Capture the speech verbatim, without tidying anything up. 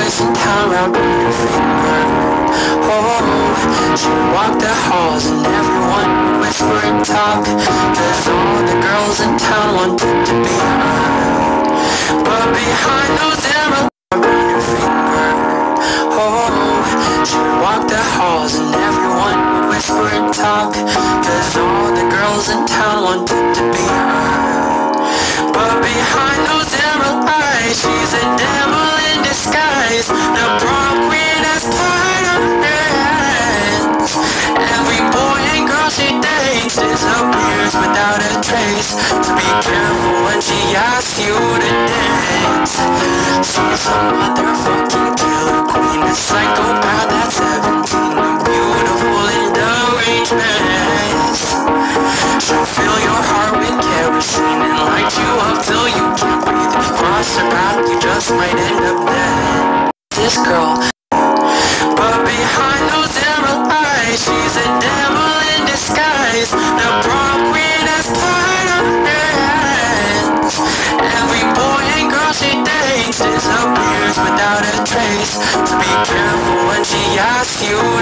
boys in town around her finger. Oh, she walked the halls and everyone would whisper and talk, cause all the girls in town wanted to be her. But behind those emerald on her finger, oh, she walked the halls and everyone would whisper and talk, cause all the girls in town wanted to be her. But behind those emerald eyes, she's a devil in disguise. The prom queen has tied her hands. Every boy and girl she dates disappears without a trace. So be careful when she asks you to dance. She's a motherfucking killer queen, a psychopath at seventeen, a beautiful in derangement. She'll fill your heart with kerosene and light you up till you can't breathe. If you cross her path, you just might end up dead. This girl, but behind those emerald eyes, she's a devil in disguise. The prom queen has tied her hands. Every boy and girl she dates disappears without a trace. So be careful when she asks you